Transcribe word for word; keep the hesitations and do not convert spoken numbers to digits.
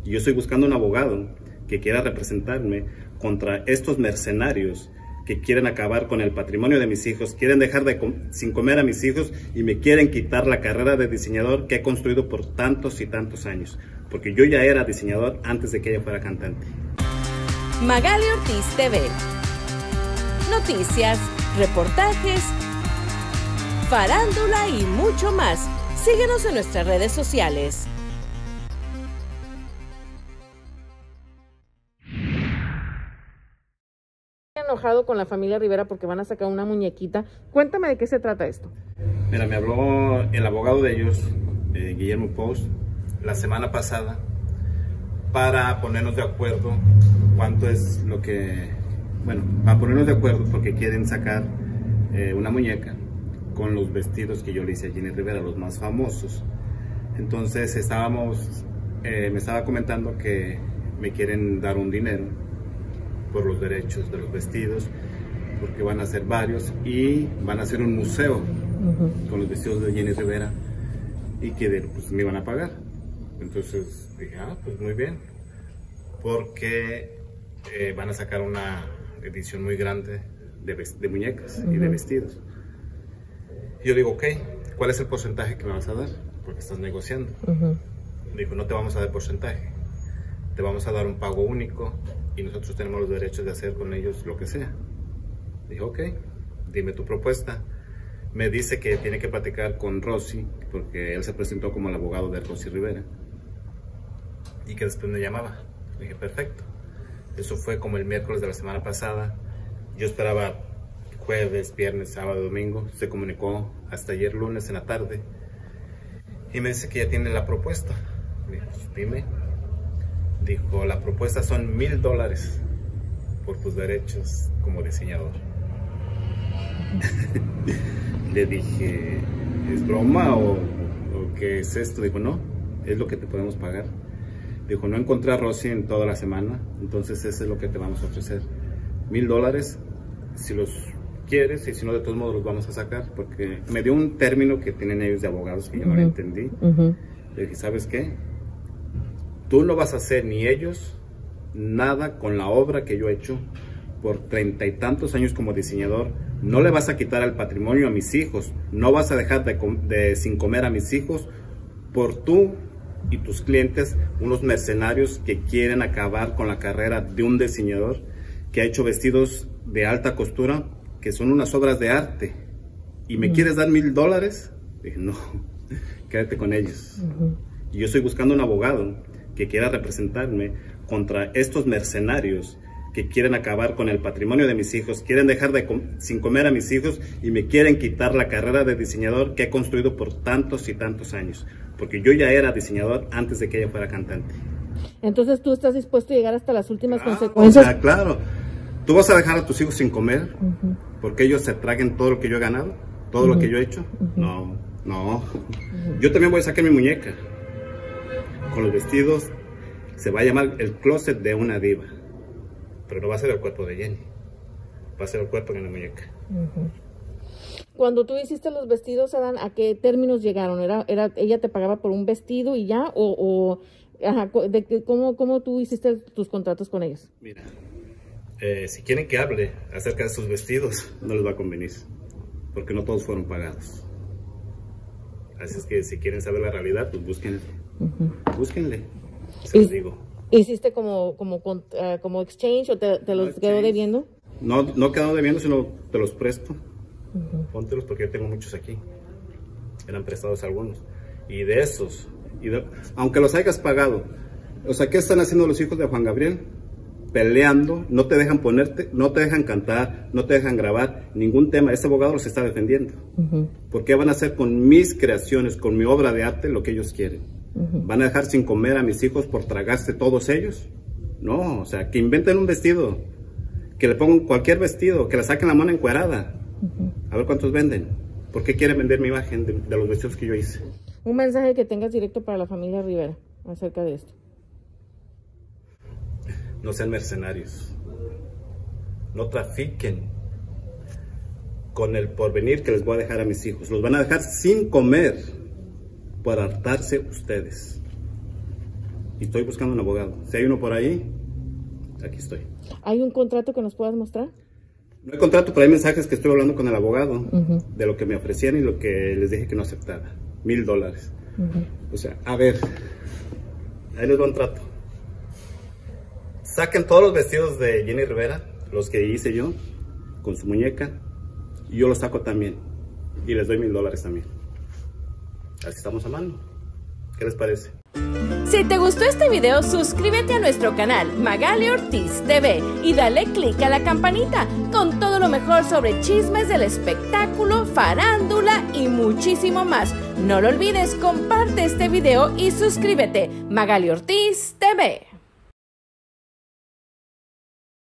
Y yo estoy buscando un abogado que quiera representarme contra estos mercenarios que quieren acabar con el patrimonio de mis hijos, quieren dejar de com sin comer a mis hijos y me quieren quitar la carrera de diseñador que he construido por tantos y tantos años, porque yo ya era diseñador antes de que ella fuera cantante. Magali Ortiz T V. Noticias, reportajes, farándula y mucho más. Síguenos en nuestras redes sociales. Enojado con la familia Rivera porque van a sacar una muñequita. Cuéntame de qué se trata esto. Mira, me habló el abogado de ellos, eh, Guillermo Post, la semana pasada para ponernos de acuerdo cuánto es lo que, bueno, para ponernos de acuerdo porque quieren sacar eh, una muñeca con los vestidos que yo le hice a Jenny Rivera, los más famosos. Entonces estábamos, eh, me estaba comentando que me quieren dar un dinero por los derechos de los vestidos, porque van a hacer varios y van a hacer un museo uh-huh. con los vestidos de Jenny Rivera y que pues, me iban a pagar. Entonces dije, ah, pues muy bien, porque eh, van a sacar una edición muy grande de, de muñecas uh-huh. y de vestidos. Y yo digo, ok, ¿cuál es el porcentaje que me vas a dar? Porque estás negociando. Uh-huh. Dijo, no te vamos a dar porcentaje, te vamos a dar un pago único y nosotros tenemos los derechos de hacer con ellos lo que sea. Dijo, ok, dime tu propuesta. Me dice que tiene que platicar con Rosy, porque él se presentó como el abogado de Rosy Rivera, y que después me llamaba. Dije, perfecto. Eso fue como el miércoles de la semana pasada. Yo esperaba jueves, viernes, sábado, domingo. Se comunicó hasta ayer lunes en la tarde y me dice que ya tiene la propuesta. Dije, pues dime. Dijo, la propuesta son mil dólares por tus derechos como diseñador. Le dije, ¿es broma o, o qué es esto? Dijo, no, es lo que te podemos pagar. Dijo, no encontré a Rosy en toda la semana, entonces eso es lo que te vamos a ofrecer. Mil dólares, si los quieres, y si no, de todos modos los vamos a sacar, porque me dio un término que tienen ellos de abogados que yo uh-huh. no lo entendí. Uh-huh. Le dije, ¿sabes qué? Tú no vas a hacer ni ellos nada con la obra que yo he hecho por treinta y tantos años como diseñador. No le vas a quitar el patrimonio a mis hijos. No vas a dejar de, de sin comer a mis hijos por tú y tus clientes, unos mercenarios que quieren acabar con la carrera de un diseñador que ha hecho vestidos de alta costura que son unas obras de arte. ¿Y me uh-huh. quieres dar mil dólares? Dije, no, quédate con ellos. Uh-huh. Y yo estoy buscando un abogado que quiera representarme contra estos mercenarios que quieren acabar con el patrimonio de mis hijos, quieren dejar de com sin comer a mis hijos y me quieren quitar la carrera de diseñador que he construido por tantos y tantos años, porque yo ya era diseñador antes de que ella fuera cantante. Entonces tú estás dispuesto a llegar hasta las últimas claro, consecuencias. O sea, claro, tú vas a dejar a tus hijos sin comer uh-huh. porque ellos se traguen todo lo que yo he ganado, todo uh-huh. lo que yo he hecho. Uh-huh. No, no. Uh-huh. Yo también voy a sacar mi muñeca con los vestidos. Se va a llamar el closet de una diva, pero no va a ser el cuerpo de Jenny, va a ser el cuerpo de una muñeca. Uh-huh. Cuando tú hiciste los vestidos, Adán, ¿a qué términos llegaron? ¿Era, era, ella te pagaba por un vestido y ya? ¿O, o ajá, de, ¿cómo, ¿Cómo tú hiciste tus contratos con ellos? Mira, eh, si quieren que hable acerca de sus vestidos, no les va a convenir, porque no todos fueron pagados. Así es que si quieren saber la realidad, pues búsquenle. Uh-huh. Búsquenle. Se los digo. ¿Hiciste como, como, uh, como exchange o te, te los no quedó debiendo? No, no quedó debiendo, sino te los presto. Uh-huh. Póntelos porque yo tengo muchos aquí. Eran prestados algunos. Y de esos, y de, aunque los hayas pagado, o sea, ¿qué están haciendo los hijos de Juan Gabriel? Peleando, no te dejan ponerte, no te dejan cantar, no te dejan grabar ningún tema. Este abogado los está defendiendo. Uh-huh. Porque van a hacer con mis creaciones, con mi obra de arte, lo que ellos quieren. Uh-huh. ¿Van a dejar sin comer a mis hijos por tragarse todos ellos? No, o sea, que inventen un vestido, que le pongan cualquier vestido, que le saquen la mano encuerada. Uh-huh. A ver cuántos venden. ¿Por qué quieren vender mi imagen de, de los vestidos que yo hice? Un mensaje que tengas directo para la familia Rivera acerca de esto. No sean mercenarios. No trafiquen con el porvenir que les voy a dejar a mis hijos. Los van a dejar sin comer por hartarse ustedes. y estoy buscando un abogado. Si hay uno por ahí, aquí estoy. ¿Hay un contrato que nos puedas mostrar? No hay contrato, pero hay mensajes que estoy hablando con el abogado uh-huh. de lo que me ofrecían y lo que les dije que no aceptara. Mil dólares. Uh-huh. O sea, a ver, ahí les doy un trato. Saquen todos los vestidos de Jenny Rivera, los que hice yo, con su muñeca, y yo los saco también. Y les doy mil dólares también. Así estamos a mano. ¿Qué les parece? Si te gustó este video, suscríbete a nuestro canal Magali Ortiz T V y dale click a la campanita con todo lo mejor sobre chismes del espectáculo, farándula y muchísimo más. No lo olvides, comparte este video y suscríbete. Magali Ortiz T V.